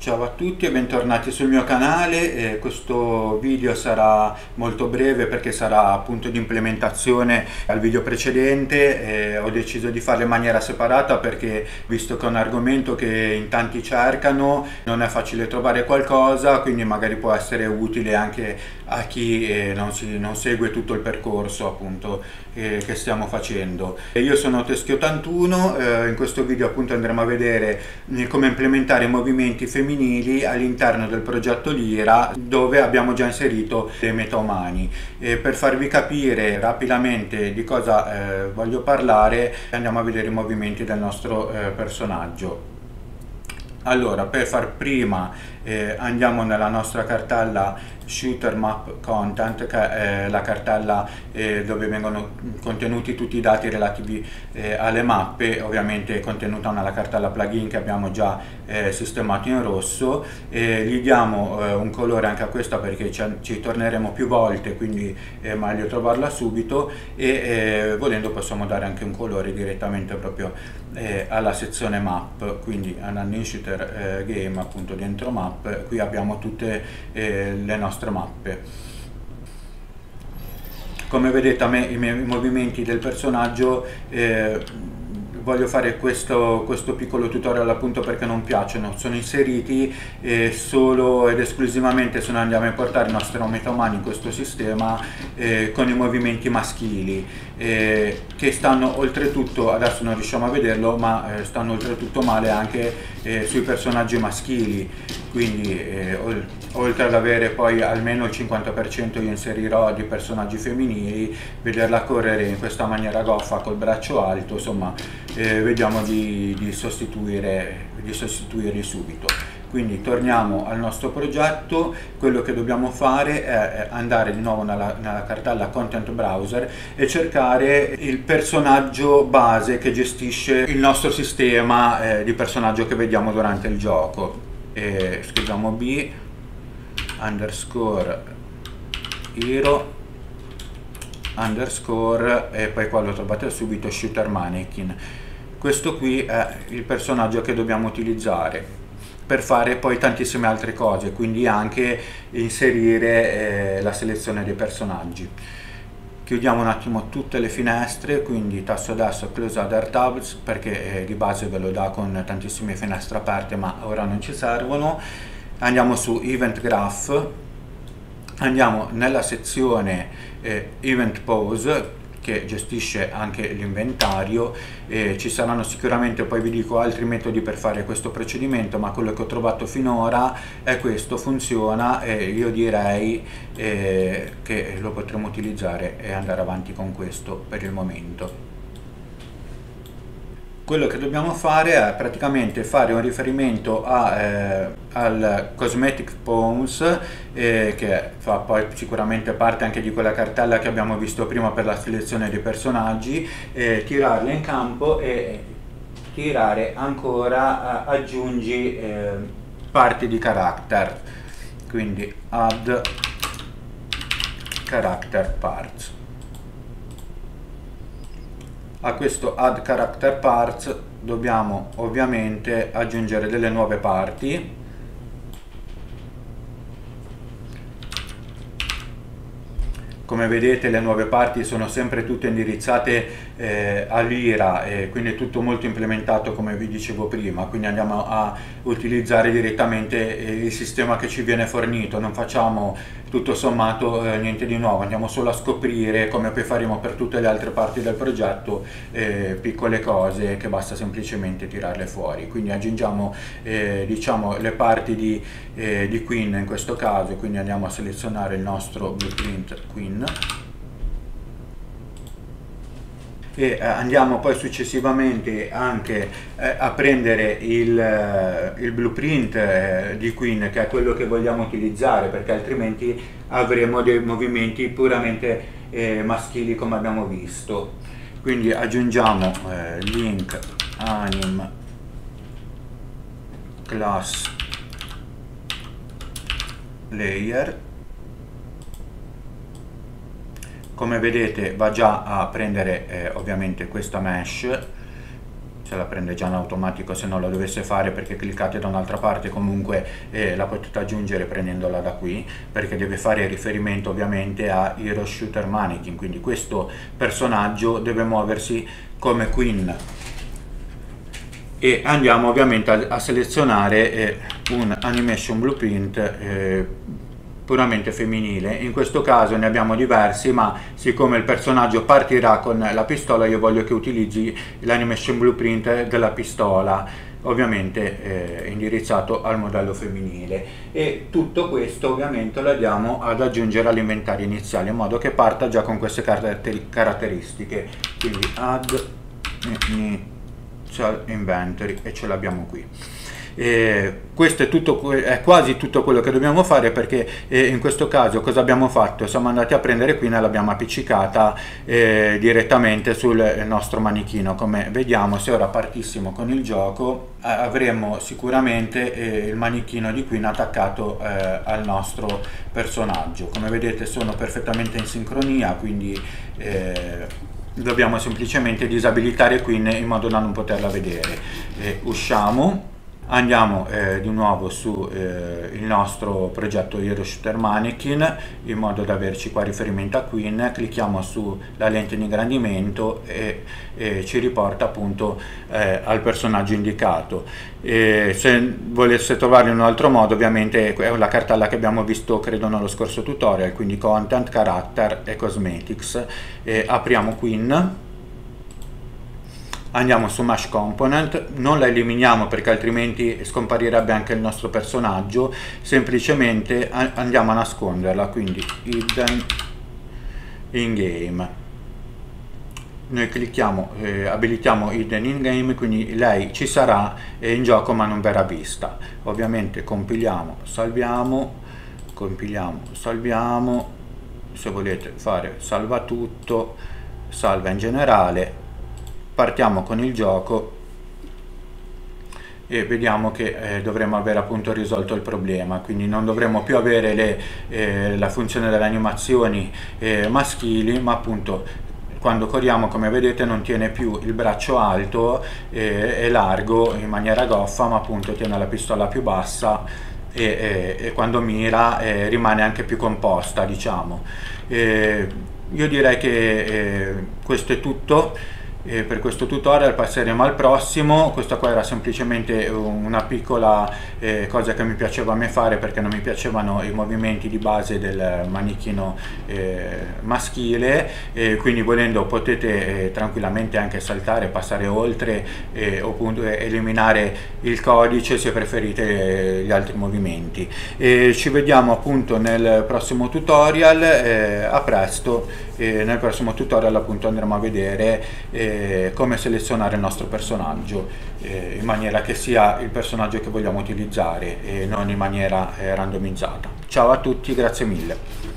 Ciao a tutti e bentornati sul mio canale. Questo video sarà molto breve perché sarà appunto di implementazione al video precedente. Ho deciso di farlo in maniera separata perché, visto che è un argomento che in tanti cercano, non è facile trovare qualcosa, quindi magari può essere utile anche a chi non segue tutto il percorso appunto che stiamo facendo. Io sono Teschi81. In questo video appunto andremo a vedere come implementare i movimenti femminili all'interno del progetto Lira, dove abbiamo già inserito dei metaumani. Per farvi capire rapidamente di cosa voglio parlare, andiamo a vedere i movimenti del nostro personaggio. Allora, per far prima andiamo nella nostra cartella Shooter Map Content, che è la cartella dove vengono contenuti tutti i dati relativi alle mappe, ovviamente contenuta nella cartella plugin che abbiamo già sistemato in rosso. Gli diamo un colore anche a questa perché ci torneremo più volte, quindi è meglio trovarla subito, e volendo possiamo dare anche un colore direttamente proprio alla sezione map, quindi andando in Shooter Game appunto dentro map. Qui abbiamo tutte le nostre mappe. Come vedete, a me i movimenti del personaggio voglio fare questo piccolo tutorial appunto perché non piacciono, sono inseriti solo ed esclusivamente se noi andiamo a importare i nostri metaumani in questo sistema con i movimenti maschili, che stanno oltretutto, adesso non riusciamo a vederlo, ma stanno oltretutto male anche sui personaggi maschili. Quindi oltre ad avere poi almeno il 50% io inserirò di personaggi femminili, vederla correre in questa maniera goffa col braccio alto, insomma vediamo di sostituirli subito. Quindi torniamo al nostro progetto. Quello che dobbiamo fare è andare di nuovo nella cartella Content Browser e cercare il personaggio base che gestisce il nostro sistema di personaggio che vediamo durante il gioco. Scriviamo B underscore hero underscore e poi qua lo trovate subito, Shooter Mannequin. Questo qui è il personaggio che dobbiamo utilizzare per fare poi tantissime altre cose, quindi anche inserire la selezione dei personaggi. Chiudiamo un attimo tutte le finestre, quindi tasto destro Close Other Tabs, perché di base ve lo dà con tantissime finestre aperte, ma ora non ci servono. Andiamo su Event Graph, andiamo nella sezione Event Pose, che gestisce anche l'inventario. Ci saranno sicuramente, poi vi dico, altri metodi per fare questo procedimento, ma quello che ho trovato finora è questo, funziona, e io direi che lo potremo utilizzare e andare avanti con questo per il momento. Quello che dobbiamo fare è praticamente fare un riferimento al Cosmetic Pawns, che fa poi sicuramente parte anche di quella cartella che abbiamo visto prima per la selezione dei personaggi, tirarle in campo e tirare ancora aggiungi parti di character, quindi add character parts. A questo add character parts dobbiamo ovviamente aggiungere delle nuove parti. Come vedete, le nuove parti sono sempre tutte indirizzate a Lira, quindi è tutto molto implementato come vi dicevo prima, quindi andiamo a utilizzare direttamente il sistema che ci viene fornito, non facciamo tutto sommato niente di nuovo, andiamo solo a scoprire, come poi faremo per tutte le altre parti del progetto, piccole cose che basta semplicemente tirarle fuori. Quindi aggiungiamo diciamo le parti di Queen in questo caso, quindi andiamo a selezionare il nostro blueprint Queen e andiamo poi successivamente anche a prendere il blueprint di Queen, che è quello che vogliamo utilizzare, perché altrimenti avremo dei movimenti puramente maschili come abbiamo visto. Quindi aggiungiamo link anim class layer. Come vedete va già a prendere ovviamente questa mesh, se la prende già in automatico se non lo dovesse fare, perché cliccate da un'altra parte comunque la potete aggiungere prendendola da qui, perché deve fare riferimento ovviamente a Hero Shooter Mannequin, quindi questo personaggio deve muoversi come Queen. E andiamo ovviamente a selezionare un animation blueprint puramente femminile. In questo caso ne abbiamo diversi, ma siccome il personaggio partirà con la pistola, io voglio che utilizzi l'animation blueprint della pistola, ovviamente indirizzato al modello femminile. E tutto questo ovviamente lo andiamo ad aggiungere all'inventario iniziale, in modo che parta già con queste caratteristiche. Quindi add inventory, e ce l'abbiamo qui. Questo è quasi tutto quello che dobbiamo fare, perché in questo caso cosa abbiamo fatto? Siamo andati a prendere qui e l'abbiamo appiccicata direttamente sul nostro manichino. Come vediamo, se ora partissimo con il gioco avremmo sicuramente il manichino di Queen attaccato al nostro personaggio. Come vedete sono perfettamente in sincronia, quindi dobbiamo semplicemente disabilitare Queen in modo da non poterla vedere. Usciamo. Andiamo di nuovo su il nostro progetto Hero Shooter Mannequin, in modo da averci qua riferimento a Queen, clicchiamo sulla lente di ingrandimento e ci riporta appunto al personaggio indicato. Se volesse trovarlo in un altro modo, ovviamente è la cartella che abbiamo visto credo nello scorso tutorial, quindi Content, Character e Cosmetics. Apriamo Queen. Andiamo su Mesh Component, non la eliminiamo perché altrimenti scomparirebbe anche il nostro personaggio, semplicemente andiamo a nasconderla, quindi Hidden in Game. Noi clicchiamo, abilitiamo Hidden in Game, quindi lei ci sarà in gioco ma non verrà vista. Ovviamente compiliamo, salviamo, se volete fare salva tutto, salva in generale. Partiamo con il gioco e vediamo che dovremo aver appunto risolto il problema, quindi non dovremo più avere la funzione delle animazioni maschili, ma appunto quando corriamo, come vedete, non tiene più il braccio alto e largo in maniera goffa, ma appunto tiene la pistola più bassa e quando mira rimane anche più composta, diciamo. Io direi che questo è tutto. Per questo tutorial passeremo al prossimo. Questa qua era semplicemente una piccola cosa che mi piaceva a me fare, perché non mi piacevano i movimenti di base del manichino maschile, quindi volendo potete tranquillamente anche saltare, passare oltre oppure eliminare il codice se preferite gli altri movimenti. Ci vediamo appunto nel prossimo tutorial, a presto. Nel prossimo tutorial appunto andremo a vedere come selezionare il nostro personaggio in maniera che sia il personaggio che vogliamo utilizzare e non in maniera randomizzata. Ciao a tutti, grazie mille.